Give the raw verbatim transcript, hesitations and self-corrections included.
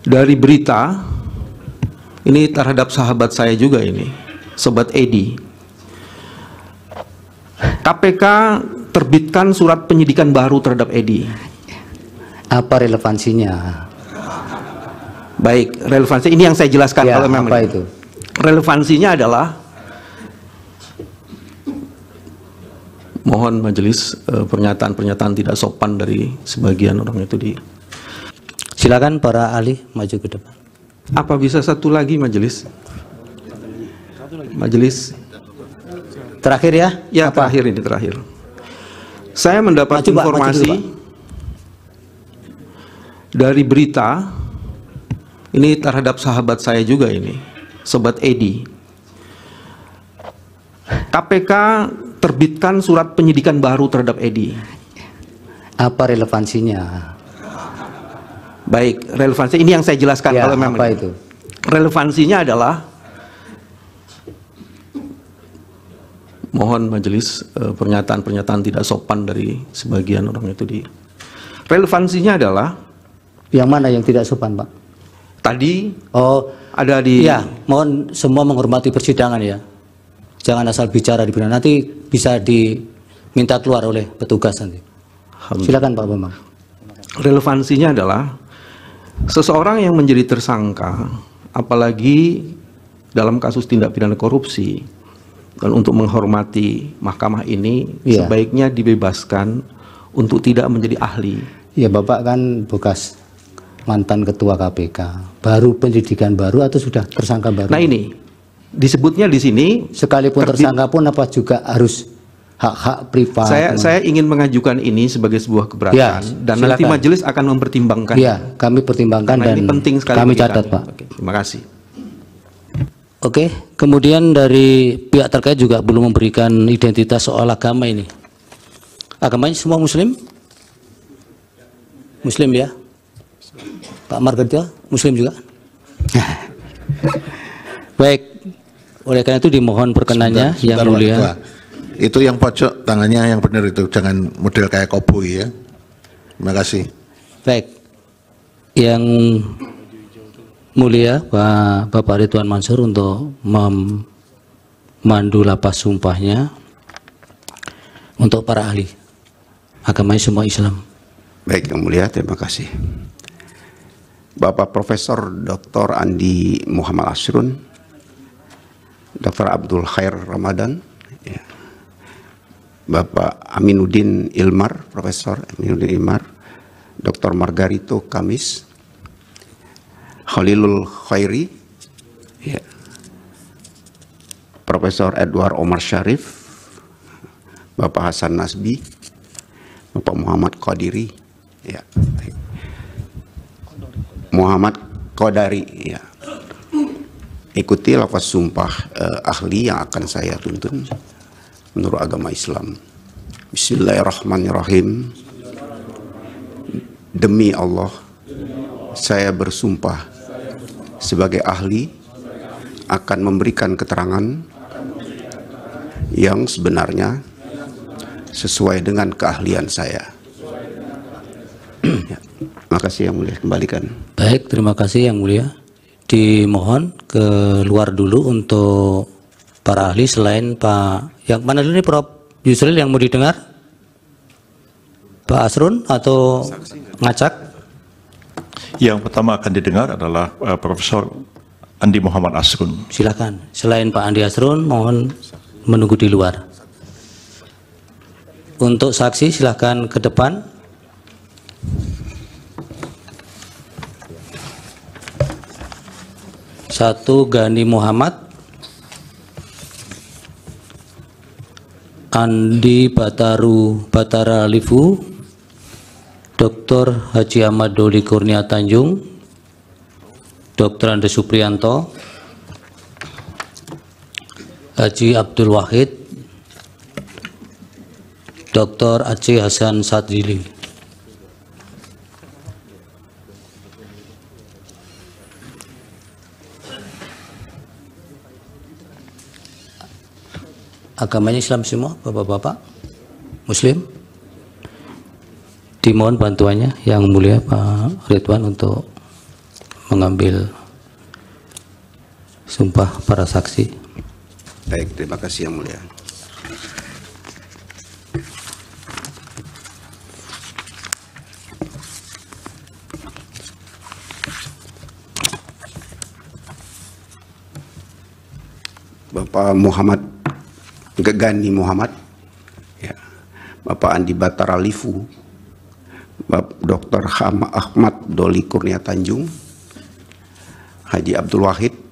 dari berita ini terhadap sahabat saya juga ini, Sobat Edi. K P K terbitkan surat penyidikan baru terhadap Edi. Apa relevansinya? Baik, relevansi ini yang saya jelaskan. Ya, kalau memang apa itu? Relevansinya adalah mohon majelis pernyataan-pernyataan tidak sopan dari sebagian orang itu di. Silakan para ahli maju ke depan. Apa bisa satu lagi majelis? Majelis. Terakhir ya? Ya, apa? terakhir ini terakhir. Saya mendapat Maju, Pak, informasi maju dulu, dari berita ini terhadap sahabat saya juga ini, Sobat Edi. K P K terbitkan surat penyidikan baru terhadap Edi. Apa relevansinya? Baik, relevansi ini yang saya jelaskan. Ya, kalau memang apa itu? Relevansinya adalah mohon majelis pernyataan-pernyataan tidak sopan dari sebagian orang itu di. Relevansinya adalah yang mana yang tidak sopan, Pak? Tadi oh ada di. Ya, mohon semua menghormati persidangan ya. Jangan asal bicara di benar. Nanti bisa diminta keluar oleh petugas nanti. Silakan Pak Bambang. Relevansinya adalah seseorang yang menjadi tersangka, apalagi dalam kasus tindak pidana korupsi, dan untuk menghormati mahkamah ini, ya, sebaiknya dibebaskan untuk tidak menjadi ahli. Ya, Bapak kan bekas mantan ketua K P K, baru penyidikan baru atau sudah tersangka baru? Nah ini disebutnya di sini sekalipun tersangka pun apa juga harus hak-hak privat. Saya nah. saya ingin mengajukan ini sebagai sebuah keberatan, ya, dan silakan. Nanti majelis akan mempertimbangkan. Iya, kami pertimbangkan. Karena dan ini penting sekali kami catat, Pak. Oke, terima kasih. Oke, kemudian dari pihak terkait juga belum memberikan identitas soal agama ini. Agamanya semua Muslim? Muslim ya? Pak Margarito, Muslim juga? Baik, oleh karena itu dimohon perkenannya sebentar, yang mulia. Itu yang pojok tangannya yang benar itu, jangan model kayak koboi ya. Terima kasih. Baik, yang mulia Pak Bapak Ridwan Mansur untuk memandu lapas sumpahnya untuk para ahli agamanya semua Islam. Baik yang mulia, terima kasih. Bapak Profesor Doktor Andi Muhammad Asrun, Doktor Abdul Khair Ramadan, ya. Bapak Aminuddin Ilmar, Profesor Aminuddin Ilmar, Doktor Margarito Kamis, Khalilul Khairi, ya. Profesor Edward Omar Syarif, Bapak Hasan Nasbi, Bapak Muhammad Qadiri, ya. Muhammad Qadari, ya. Ikuti lafaz sumpah eh, ahli yang akan saya tuntun menurut agama Islam. Bismillahirrahmanirrahim. Demi Allah, saya bersumpah sebagai ahli akan memberikan keterangan yang sebenarnya sesuai dengan keahlian saya. Ya, terima kasih yang mulia, kembalikan. Baik, terima kasih yang mulia. Dimohon keluar dulu untuk para ahli selain Pak yang mana dulu nih, Prof Yusril yang mau didengar? Pak Asrun atau Ngacak? Yang pertama akan didengar adalah uh, Profesor Andi Muhammad Asrun. Silakan. Selain Pak Andi Asrun, mohon menunggu di luar. Untuk saksi silakan ke depan. Satu Gani Muhammad, Andi Bataru Batara Livu, Doktor Haji Ahmad Doli Kurnia Tanjung, Doktor Andes Supriyanto, Haji Abdul Wahid, Doktor Aceh Hasan Sadili. Agamanya Islam semua, Bapak-bapak Muslim. Dimohon bantuannya yang mulia Pak Ridwan untuk mengambil sumpah para saksi. Baik, terima kasih Yang Mulia. Bapak Muhammad Gegani Muhammad, ya. Bapak Andi Batara Lifu, Bapak Doktor Ahmad Doli Kurnia Tanjung, Haji Abdul Wahid,